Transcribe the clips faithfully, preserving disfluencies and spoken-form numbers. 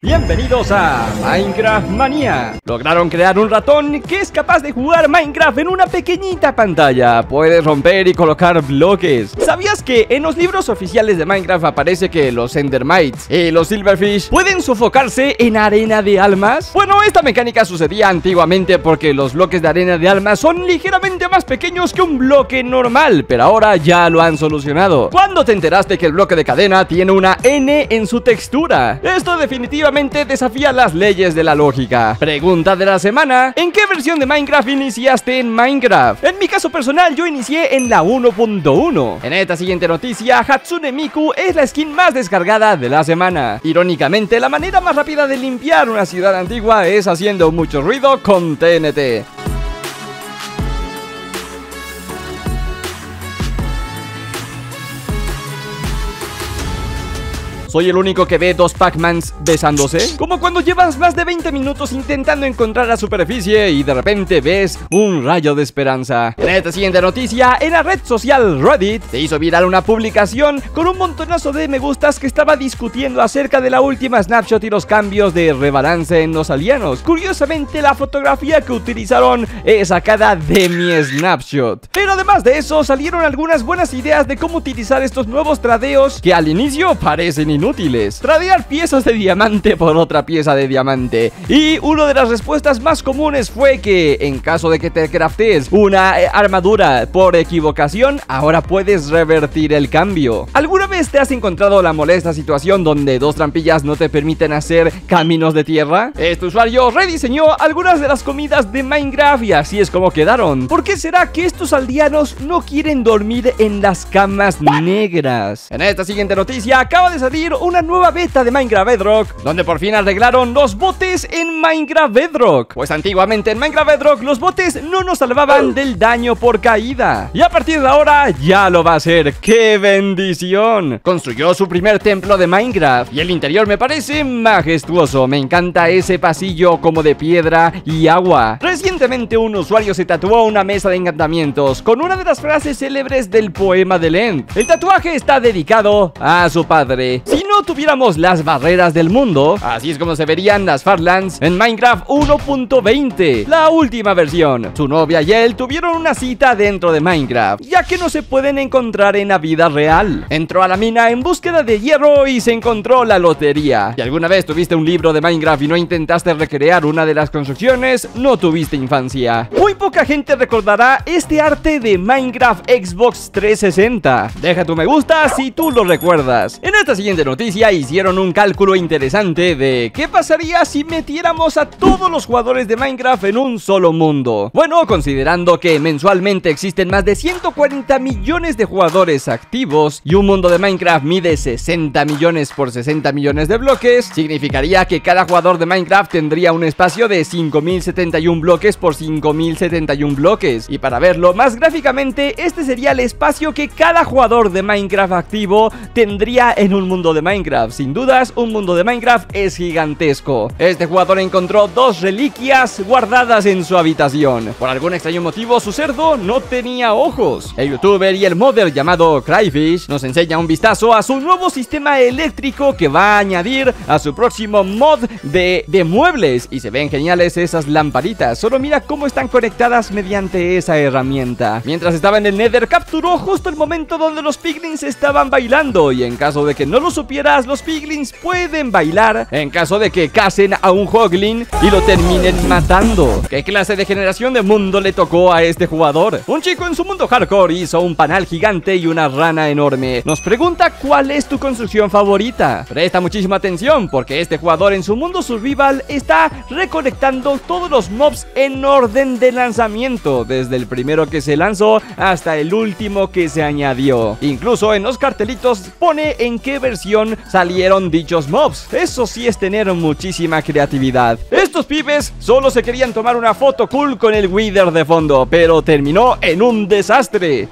Bienvenidos a Minecraft Manía. Lograron crear un ratón que es capaz de jugar Minecraft en una pequeñita pantalla. Puedes romper y colocar bloques. ¿Sabías que en los libros oficiales de Minecraft aparece que los Endermites y los Silverfish pueden sofocarse en arena de almas? Bueno, esta mecánica sucedía antiguamente porque los bloques de arena de almas son ligeramente más pequeños que un bloque normal, pero ahora ya lo han solucionado. ¿Cuándo te enteraste que el bloque de cadena tiene una N en su textura? Esto definitivamente desafía las leyes de la lógica. Pregunta de la semana: ¿en qué versión de Minecraft iniciaste en Minecraft? En mi caso personal, yo inicié en la uno punto uno. En esta siguiente noticia, Hatsune Miku es la skin más descargada de la semana. Irónicamente, la manera más rápida de limpiar una ciudad antigua es haciendo mucho ruido con T N T. ¿Soy el único que ve dos Pac-Mans besándose? Como cuando llevas más de veinte minutos intentando encontrar la superficie y de repente ves un rayo de esperanza. En esta siguiente noticia, en la red social Reddit, se hizo viral una publicación con un montonazo de me gustas que estaba discutiendo acerca de la última snapshot y los cambios de rebalance en los alienos. Curiosamente, la fotografía que utilizaron es sacada de mi snapshot. Pero además de eso, salieron algunas buenas ideas de cómo utilizar estos nuevos tradeos que al inicio parecen inútiles. Inútiles. Tradear piezas de diamante por otra pieza de diamante. Y una de las respuestas más comunes fue que en caso de que te craftees una eh, armadura por equivocación, ahora puedes revertir el cambio. ¿Alguna vez te has encontrado la molesta situación donde dos trampillas no te permiten hacer caminos de tierra? Este usuario rediseñó algunas de las comidas de Minecraft y así es como quedaron. ¿Por qué será que estos aldeanos no quieren dormir en las camas negras? En esta siguiente noticia acaba de salir una nueva beta de Minecraft Bedrock, donde por fin arreglaron los botes en Minecraft Bedrock. Pues antiguamente en Minecraft Bedrock los botes no nos salvaban del daño por caída, y a partir de ahora ya lo va a hacer. ¡Qué bendición! Construyó su primer templo de Minecraft y el interior me parece majestuoso. Me encanta ese pasillo como de piedra y agua. Recientemente un usuario se tatuó una mesa de encantamientos con una de las frases célebres del poema de Lent. El tatuaje está dedicado a su padre. Si no tuviéramos las barreras del mundo, así es como se verían las Farmlands en Minecraft uno punto veinte, la última versión. Su novia y él tuvieron una cita dentro de Minecraft, ya que no se pueden encontrar en la vida real. Entró a la mina en búsqueda de hierro y se encontró la lotería. Si alguna vez tuviste un libro de Minecraft y no intentaste recrear una de las construcciones, no tuviste infancia. Muy poca gente recordará este arte de Minecraft Xbox trescientos sesenta. Deja tu me gusta si tú lo recuerdas. En esta siguiente noticia hicieron un cálculo interesante de qué pasaría si metiéramos a todos los jugadores de Minecraft en un solo mundo. Bueno, considerando que mensualmente existen más de ciento cuarenta millones de jugadores activos y un mundo de Minecraft mide sesenta millones por sesenta millones de bloques, significaría que cada jugador de Minecraft tendría un espacio de cinco mil setenta y uno bloques por cinco mil setenta y uno bloques. Y para verlo más gráficamente, este sería el espacio que cada jugador de Minecraft activo tendría en un mundo de Minecraft. Sin dudas, un mundo de Minecraft es gigantesco. Este jugador encontró dos reliquias guardadas en su habitación. Por algún extraño motivo, su cerdo no tenía ojos. El youtuber y el modder llamado Cryfish nos enseña un vistazo a su nuevo sistema eléctrico que va a añadir a su próximo mod de, de muebles. Y se ven geniales esas lamparitas. Solo mira cómo están conectadas mediante esa herramienta. Mientras estaba en el Nether, capturó justo el momento donde los piglins estaban bailando. Y en caso de que no lo supieras, los piglins pueden bailar en caso de que casen a un hoglin y lo terminen matando. ¿Qué clase de generación de mundo le tocó a este jugador? Un chico en su mundo hardcore hizo un panal gigante y una rana enorme. Nos pregunta cuál es tu construcción favorita. Presta muchísima atención porque este jugador en su mundo survival está recolectando todos los mobs en orden de lanzamiento, desde el primero que se lanzó hasta el último que se añadió. Incluso en los cartelitos pone en qué versión salieron dichos mobs. Eso sí es tener muchísima creatividad. Estos pibes solo se querían tomar una foto cool con el Wither de fondo, pero terminó en un desastre.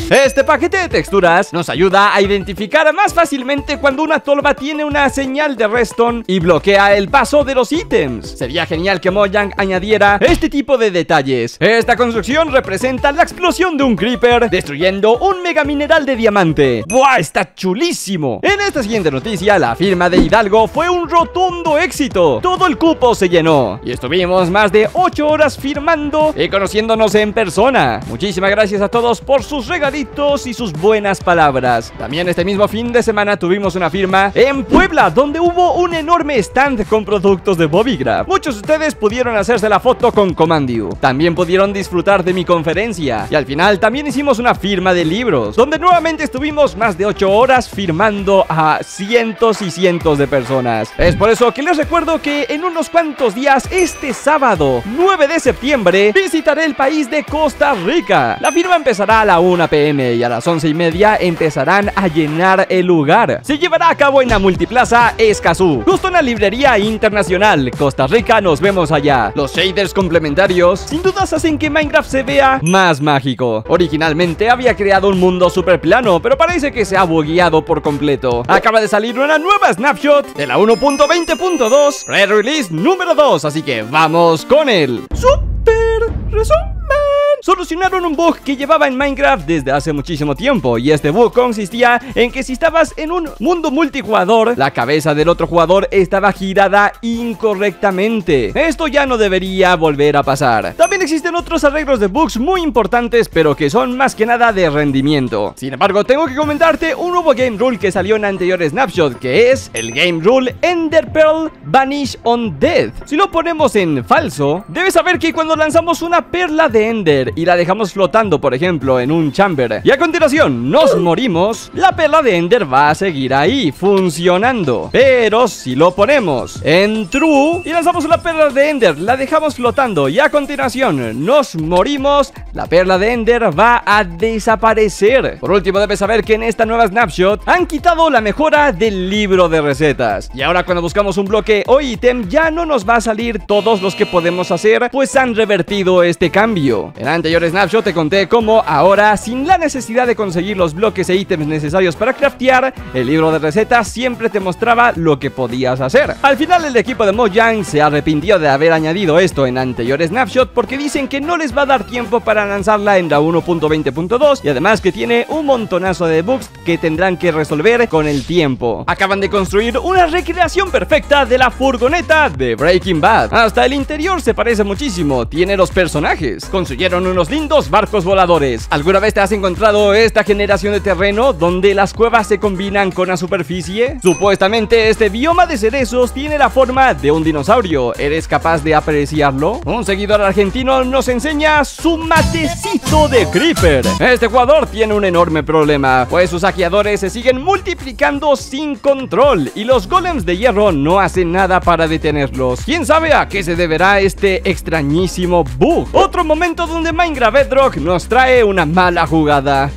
Este paquete de texturas nos ayuda a identificar más fácilmente cuando una tolva tiene una señal de redstone y bloquea el paso de los ítems. Sería genial que Mojang añadiera este tipo de detalles. Esta construcción representa la explosión de un creeper destruyendo un mega mineral de diamante. ¡Buah! Está chulísimo. En esta siguiente noticia, la firma de Hidalgo fue un rotundo éxito. Todo el cupo se llenó y estuvimos más de ocho horas firmando y conociéndonos en persona. Muchísimas gracias a todos por sus regalitos y sus buenas palabras. También este mismo fin de semana tuvimos una firma en Puebla, donde hubo un enorme stand con productos de Bobbygraph. Muchos de ustedes pudieron hacerse la foto con Commandio. También pudieron disfrutar de mi conferencia. Y al final también hicimos una firma de libros, donde nuevamente estuvimos más de ocho horas firmando a cientos y cientos de personas. Es por eso que les recuerdo que en unos cuantos días, este sábado nueve de septiembre, visitaré el país de Costa Rica. La firma empezará a la una pe eme y a las once y media empezarán a llenar el lugar. Se llevará a cabo en la Multiplaza Escazú, justo en la librería internacional. Costa Rica, nos vemos allá. Los shaders complementarios sin dudas hacen que Minecraft se vea más mágico. Originalmente había creado un mundo super plano, pero parece que se ha bugueado por completo. Acaba de salir una nueva snapshot de la uno punto veinte punto dos, pre-release número dos, así que vamos con el super resumen. Solucionaron un bug que llevaba en Minecraft desde hace muchísimo tiempo, y este bug consistía en que si estabas en un mundo multijugador, la cabeza del otro jugador estaba girada incorrectamente. Esto ya no debería volver a pasar. También existen otros arreglos de bugs muy importantes, pero que son más que nada de rendimiento. Sin embargo, tengo que comentarte un nuevo game rule que salió en anterior snapshot, que es el game rule Ender Pearl Vanish on Death. Si lo ponemos en falso, debes saber que cuando lanzamos una perla de Ender y la dejamos flotando, por ejemplo, en un chamber, y a continuación nos morimos, la perla de Ender va a seguir ahí, funcionando. Pero si lo ponemos en true y lanzamos una perla de Ender, la dejamos flotando y a continuación nos morimos, la perla de Ender va a desaparecer. Por último, debes saber que en esta nueva snapshot han quitado la mejora del libro de recetas, y ahora cuando buscamos un bloque o ítem ya no nos va a salir todos los que podemos hacer, pues han revertido este cambio. En anterior snapshot te conté cómo ahora, sin la necesidad de conseguir los bloques e ítems necesarios para craftear, el libro de recetas siempre te mostraba lo que podías hacer. Al final el equipo de Mojang se arrepintió de haber añadido esto en anterior snapshot, porque dicen que no les va a dar tiempo para lanzarla en la uno punto veinte punto dos, y además que tiene un montonazo de bugs que tendrán que resolver con el tiempo. Acaban de construir una recreación perfecta de la furgoneta de Breaking Bad. Hasta el interior se parece muchísimo, tiene los personajes, construyeron unos lindos barcos voladores. ¿Alguna vez te has encontrado esta generación de terreno donde las cuevas se combinan con la superficie? Supuestamente este bioma de cerezos tiene la forma de un dinosaurio. ¿Eres capaz de apreciarlo? Un seguidor argentino nos enseña su matecito de creeper. Este jugador tiene un enorme problema, pues sus saqueadores se siguen multiplicando sin control y los golems de hierro no hacen nada para detenerlos. ¿Quién sabe a qué se deberá este extrañísimo bug? Otro momento donde Minecraft Bedrock nos trae una mala jugada.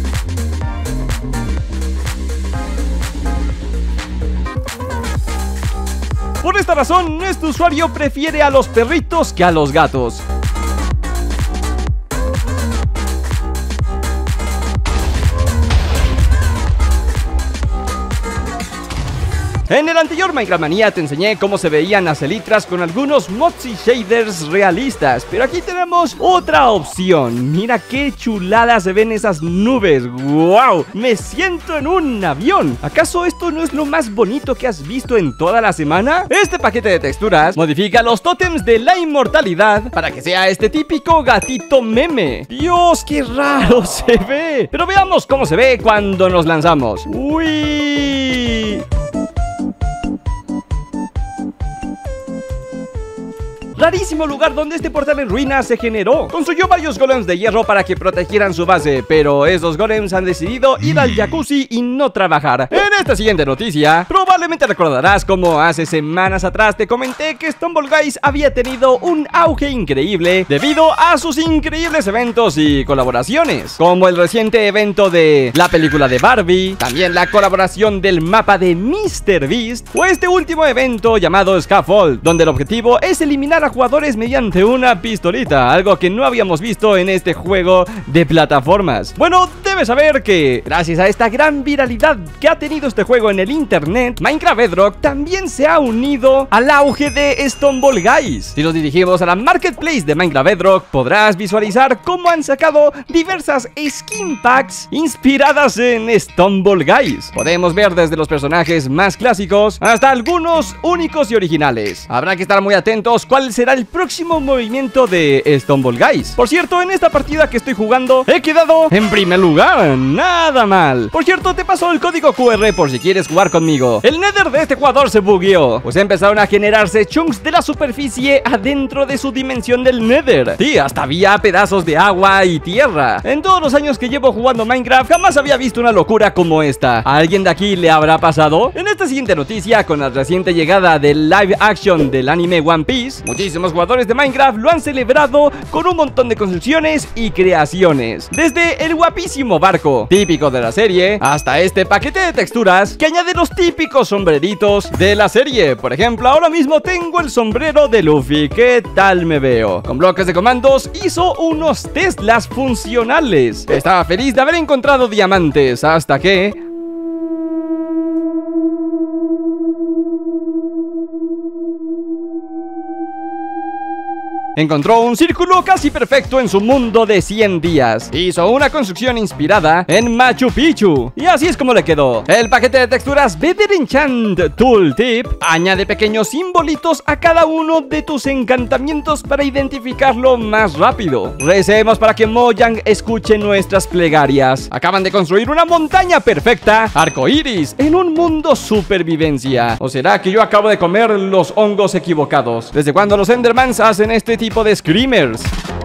Por esta razón, este usuario prefiere a los perritos que a los gatos. En el anterior Minecraft Manía te enseñé cómo se veían las elitras con algunos mods y shaders realistas, pero aquí tenemos otra opción. Mira qué chuladas se ven esas nubes. ¡Wow! Me siento en un avión. ¿Acaso esto no es lo más bonito que has visto en toda la semana? Este paquete de texturas modifica los tótems de la inmortalidad para que sea este típico gatito meme. ¡Dios, qué raro se ve! Pero veamos cómo se ve cuando nos lanzamos. ¡Uy! Rarísimo lugar donde este portal en ruinas se generó. Construyó varios golems de hierro para que protegieran su base, pero esos golems han decidido ir al jacuzzi y no trabajar. En esta siguiente noticia, probablemente recordarás cómo hace semanas atrás te comenté que Stumble Guys había tenido un auge increíble debido a sus increíbles eventos y colaboraciones, como el reciente evento de la película de Barbie, también la colaboración del mapa de míster Beast, o este último evento llamado Scaffold, donde el objetivo es eliminar a jugadores mediante una pistolita, algo que no habíamos visto en este juego de plataformas. Bueno, debes saber que gracias a esta gran viralidad que ha tenido este juego en el internet, Minecraft Bedrock también se ha unido al auge de Stumble Guys. Si nos dirigimos a la marketplace de Minecraft Bedrock, podrás visualizar cómo han sacado diversas skin packs inspiradas en Stumble Guys. Podemos ver desde los personajes más clásicos hasta algunos únicos y originales. Habrá que estar muy atentos cuál será el próximo movimiento de Stumble Guys. Por cierto, en esta partida que estoy jugando he quedado en primer lugar, nada mal. Por cierto, te paso el código Q R por si quieres jugar conmigo. El nether de este jugador se bugueó, pues empezaron a generarse chunks de la superficie adentro de su dimensión del nether. Sí, hasta había pedazos de agua y tierra. En todos los años que llevo jugando Minecraft jamás había visto una locura como esta. ¿A alguien de aquí le habrá pasado? En esta siguiente noticia, con la reciente llegada del live action del anime One Piece, muchísimos jugadores de Minecraft lo han celebrado con un montón de construcciones y creaciones. Desde el guapísimo barco típico de la serie hasta este paquete de texturas que añade los típicos sombreritos de la serie. Por ejemplo, ahora mismo tengo el sombrero de Luffy. ¿Qué tal me veo? Con bloques de comandos hizo unos Teslas funcionales. Estaba feliz de haber encontrado diamantes hasta que... encontró un círculo casi perfecto en su mundo de cien días. Hizo una construcción inspirada en Machu Picchu, y así es como le quedó. El paquete de texturas Better Enchant Tooltip añade pequeños simbolitos a cada uno de tus encantamientos para identificarlo más rápido. Recemos para que Mojang escuche nuestras plegarias. Acaban de construir una montaña perfecta, arcoiris, en un mundo supervivencia. ¿O será que yo acabo de comer los hongos equivocados? ¿Desde cuándo los Endermans hacen este tipo tipo de screamers?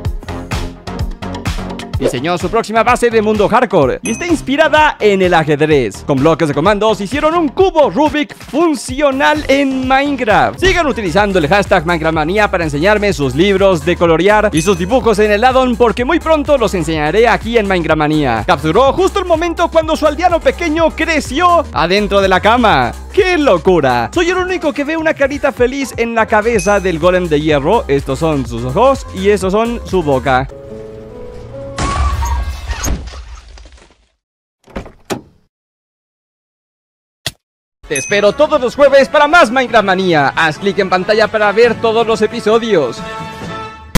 Diseñó su próxima base de mundo hardcore y está inspirada en el ajedrez. Con bloques de comandos hicieron un cubo Rubik funcional en Minecraft. Sigan utilizando el hashtag Minecraftmanía para enseñarme sus libros de colorear y sus dibujos en el addon, porque muy pronto los enseñaré aquí en Minecraftmanía. Capturó justo el momento cuando su aldeano pequeño creció adentro de la cama. ¡Qué locura! Soy el único que ve una carita feliz en la cabeza del golem de hierro. Estos son sus ojos y estos son su boca. Te espero todos los jueves para más Minecraftmanía. Haz clic en pantalla para ver todos los episodios.